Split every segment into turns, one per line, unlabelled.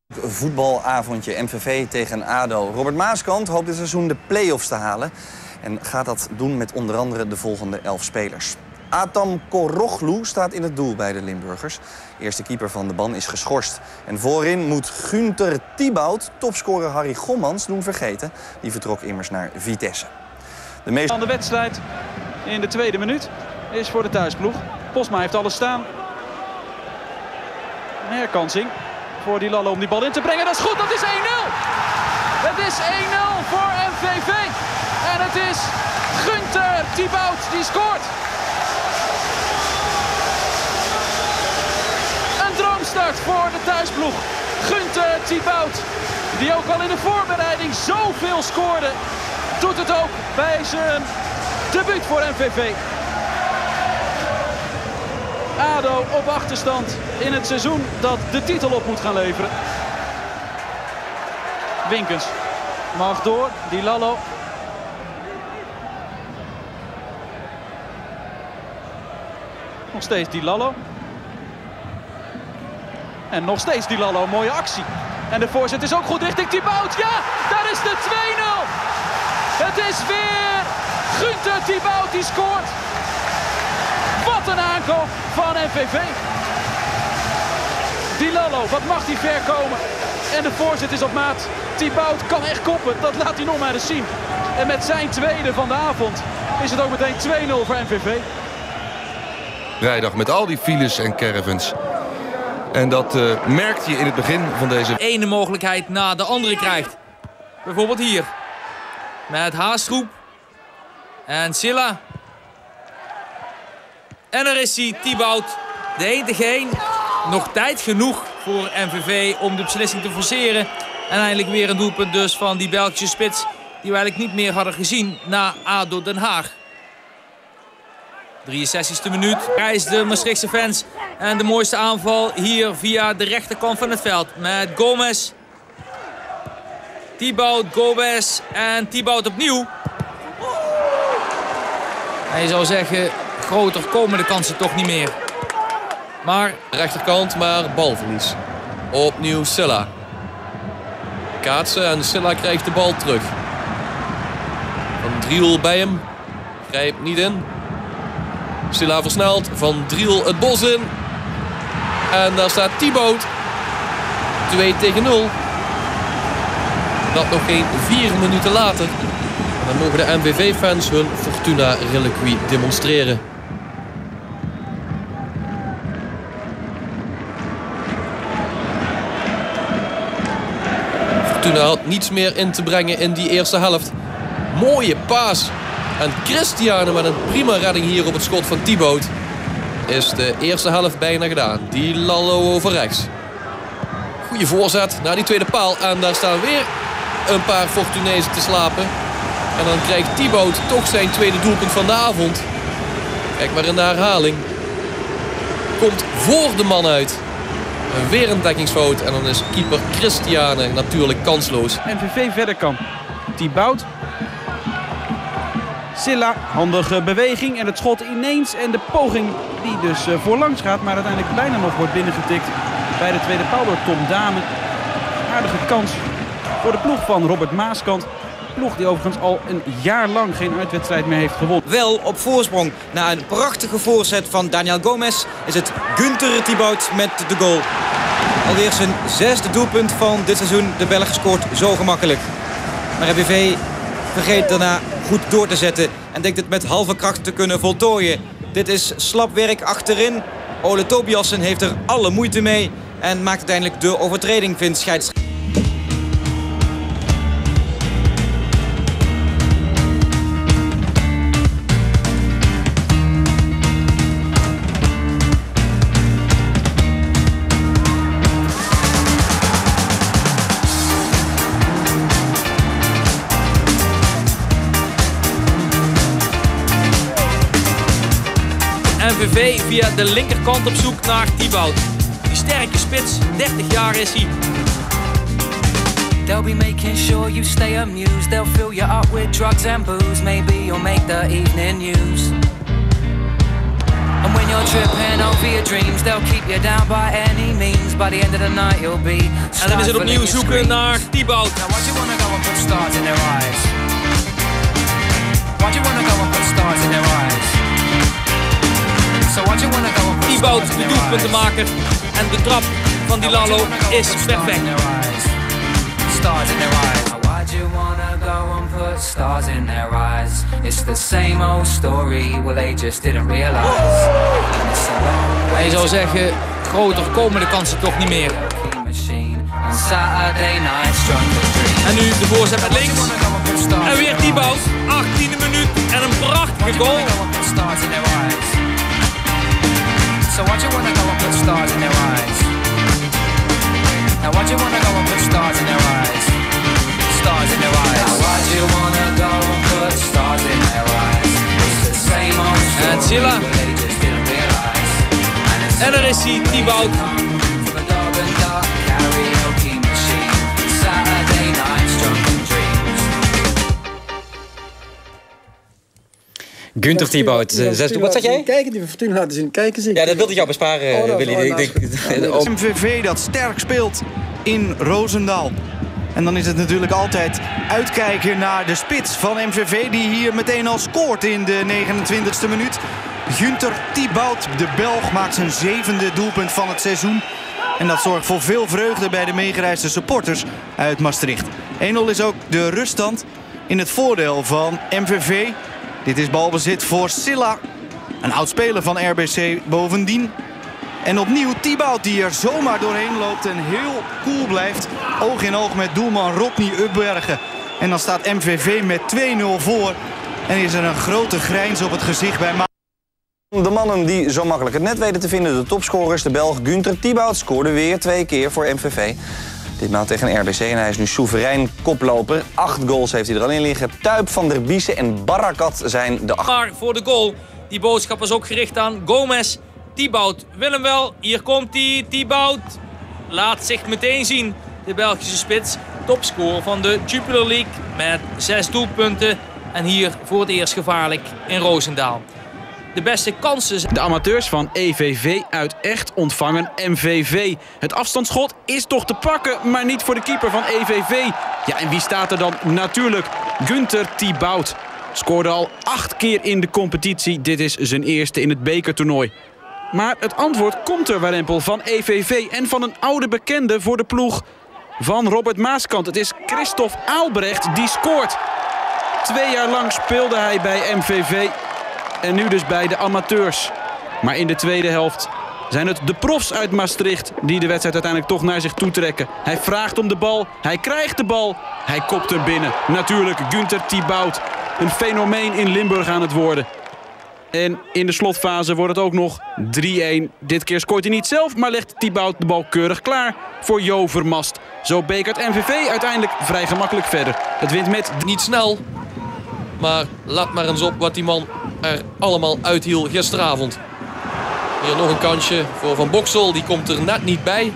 Voetbalavondje MVV tegen ADO. Robert Maaskant hoopt dit seizoen de play-offs te halen. En gaat dat doen met onder andere de volgende 11 spelers. Atam Koroglu staat in het doel bij de Limburgers. Eerste keeper van de ban is geschorst. En voorin moet Günther Thibaut topscorer Harry Gommans doen vergeten. Die vertrok immers naar Vitesse.
De wedstrijd in de tweede minuut is voor de thuisploeg. Posma heeft alles staan. Een herkansing voor die Lallo om die bal in te brengen. Dat is goed, dat is 1-0! Het is 1-0 voor MVV. En het is Günther Thibaut die scoort. Een droomstart voor de thuisploeg. Günther Thibaut, die ook al in de voorbereiding zoveel scoorde, doet het ook bij zijn debuut voor MVV. ADO op achterstand in het seizoen dat de titel op moet gaan leveren. Winkens mag door, Di Lallo. Nog steeds Di Lallo. En nog steeds Di Lallo, mooie actie. En de voorzet is ook goed richting Thibaut. Ja, daar is de 2-0. Het is weer Günther Thibaut die scoort. Wat een aankoop van MVV. Di Lallo, wat mag hij ver komen. En de voorzet is op maat. Thibaut kan echt koppen, dat laat hij nog maar eens zien. En met zijn tweede van de avond is het ook meteen 2-0 voor MVV.
Vrijdag met al die files en caravans. En dat merkte je in het begin van deze...
Ene mogelijkheid na de andere krijgt. Bijvoorbeeld hier. Met Haastroep. En Silla. En er is hij, Thibaut. De 1-1. Nog tijd genoeg voor MVV om de beslissing te forceren. En eindelijk weer een doelpunt dus van die Belgische spits. Die we eigenlijk niet meer hadden gezien na ADO Den Haag. 63e minuut. Prijs de Maastrichtse fans. En de mooiste aanval hier via de rechterkant van het veld. Met Gomez. Thibaut, Gomez en Thibaut opnieuw. En je zou zeggen, groter komen de kansen toch niet meer. Maar
rechterkant, maar balverlies. Opnieuw Silla. Kaatsen en Silla krijgt de bal terug. Van Driel bij hem. Grijpt niet in. Silla versnelt. Van Driel het bos in. En daar staat Thibaut. 2-0. Dat nog geen 4 minuten later. En dan mogen de MVV-fans hun Fortuna-reliquie demonstreren. Fortuna had niets meer in te brengen in die eerste helft. Mooie paas. En Christiane met een prima redding hier op het schot van Thibaut. Is de eerste helft bijna gedaan. Di Lallo over rechts. Goeie voorzet naar die tweede paal. En daar staan weer een paar Fortunezen te slapen. En dan krijgt Thibaut toch zijn tweede doelpunt van de avond. Kijk maar in de herhaling. Komt voor de man uit. En weer een dekkingsfout. En dan is keeper Christiane natuurlijk kansloos.
MVV verder kan. Thibaut. Silla, handige beweging en het schot ineens. En de poging die dus voorlangs gaat, maar uiteindelijk bijna nog wordt binnengetikt bij de tweede paal door Tom Dame. Aardige kans voor de ploeg van Robert Maaskant. Ploeg die overigens al een jaar lang geen uitwedstrijd meer heeft gewonnen.
Wel op voorsprong. Na een prachtige voorzet van Daniel Gomez is het Günther Thibaut met de goal. Alweer zijn 6e doelpunt van dit seizoen. De Belg scoort zo gemakkelijk. Maar MVV vergeet daarna goed door te zetten en denkt het met halve kracht te kunnen voltooien. Dit is slap werk achterin. Ole Tobiassen heeft er alle moeite mee en maakt uiteindelijk de overtreding, vindt scheidsrechter.
MVV via de linkerkant op zoek naar Thibaut. Die sterke spits, 30 jaar is hij.
They'll be making sure you stay amused. They'll fill you up with drugs and booze. Maybe you'll make the evening news. And when you're tripping over your dreams, they'll keep you down by any means. By the end of the night you'll be.
En dan is het opnieuw zoeken naar Thibaut.
Now why'd you wanna go and put stars in their eyes? Why'd you wanna go and put stars in their eyes? So why'd you wanna go and put
Thibaut, de doelpuntenmaker. En de trap van Di Lallo is perfect.
Stars in their eyes. Why'd you wanna go and put stars in their eyes? It's the same old story, well they just didn't realize.
En je zou zeggen, groter komen de kansen toch niet meer. En nu de voorzet met links. En weer Thibaut, 18e minuut en een prachtige goal.
So why'd you wanna go and put stars in their eyes? Now why'd you wanna go and put stars in their eyes? Stars in their eyes. Now why'd you wanna go and put stars in their eyes? It's the same old story.
En Silla.
They just didn't realize.
En daar is hij, Thibaut.
From a dog and dark karaoke machine. Saturday nights, drunken dreams.
Günther Thibaut, wat zeg jij?
Kijken, die Fortuna laten zien. Kijken zien.
Ja, dat wilde ik jou besparen, Willy.
MVV dat sterk speelt in Roosendaal. En dan is het natuurlijk altijd uitkijken naar de spits van MVV... die hier meteen al scoort in de 29e minuut. Günther Thibaut, de Belg, maakt zijn 7e doelpunt van het seizoen. En dat zorgt voor veel vreugde bij de meegereisde supporters uit Maastricht. 1-0 is ook de ruststand in het voordeel van MVV. Dit is balbezit voor Silla, een oud-speler van RBC bovendien. En opnieuw Thibaut die er zomaar doorheen loopt en heel cool blijft. Oog in oog met doelman Rodney Upbergen. En dan staat MVV met 2-0 voor. En is er een grote grijns op het gezicht bij de mannen die zo makkelijk het net weten te vinden. De topscorers, de Belg Günther Thibaut, scoorde weer 2 keer voor MVV. Ditmaal tegen RBC en hij is nu soeverein koploper. 8 goals heeft hij er al in liggen. Tuip, Van der Biesen en Barakat zijn de 8.
Maar voor de goal, die boodschap was ook gericht aan Gomez. Thibaut wil hem wel, hier komt hij. Thibaut laat zich meteen zien. De Belgische spits, topscorer van de Jupiler League met 6 doelpunten. En hier voor het eerst gevaarlijk in Roosendaal. De beste kansen.
De amateurs van EVV uit Echt ontvangen MVV. Het afstandsschot is toch te pakken, maar niet voor de keeper van EVV. Ja, en wie staat er dan? Natuurlijk Günther Thibaut. Scoorde al 8 keer in de competitie. Dit is zijn eerste in het bekertoernooi. Maar het antwoord komt er, Warempel, van EVV en van een oude bekende voor de ploeg van Robert Maaskant. Het is Christophe Aalbrecht die scoort. 2 jaar lang speelde hij bij MVV en nu dus bij de amateurs. Maar in de tweede helft zijn het de profs uit Maastricht die de wedstrijd uiteindelijk toch naar zich toe trekken. Hij vraagt om de bal, hij krijgt de bal, hij kopt er binnen. Natuurlijk Günther Thibaut, een fenomeen in Limburg aan het worden. En in de slotfase wordt het ook nog 3-1. Dit keer scoort hij niet zelf, maar legt Thibaut de bal keurig klaar voor Jo Vermast. Zo bekert MVV uiteindelijk vrij gemakkelijk verder. Het wint met...
Niet snel, maar let maar eens op wat die man er allemaal uithiel gisteravond. Hier nog een kansje voor Van Boksel, die komt er net niet bij.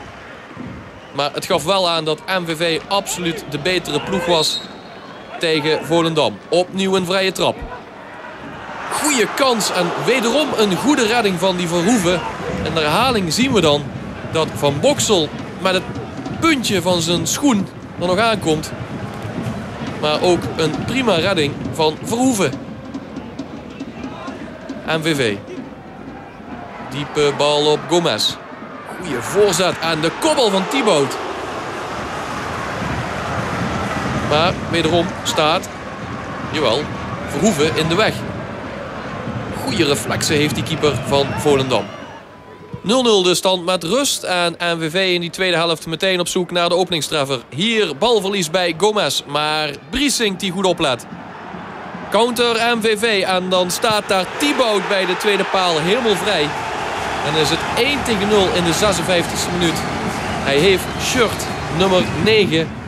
Maar het gaf wel aan dat MVV absoluut de betere ploeg was tegen Volendam. Opnieuw een vrije trap. Goeie kans en wederom een goede redding van die Verhoeven. In de herhaling zien we dan dat Van Boksel met het puntje van zijn schoen er nog aankomt. Maar ook een prima redding van Verhoeven. MVV. Diepe bal op Gomez. Goeie voorzet en de koppel van Thibaut. Maar wederom staat, jawel, Verhoeven in de weg. Goeie reflexen heeft die keeper van Volendam. 0-0 de stand met rust. En MVV in die tweede helft meteen op zoek naar de openingstreffer. Hier balverlies bij Gomez. Maar Briesink die goed oplet. Counter MVV. En dan staat daar Thibaut bij de tweede paal helemaal vrij. En dan is het 1-0 in de 56e minuut. Hij heeft shirt nummer 9.